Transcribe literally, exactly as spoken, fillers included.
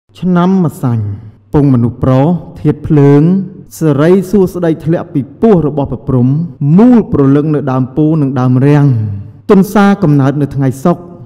ឆ្នាំម្សាញ់ពងមនុស្សប្រុសធាតភ្លើងសេរីសួស្ដីធ្លាក់ពីពោះរបស់ប្រព្រំមូលប្រលឹងនៅដើមពូនិងដើមរាំងទុនសាកំណើតនៅថ្ងៃសុក្រ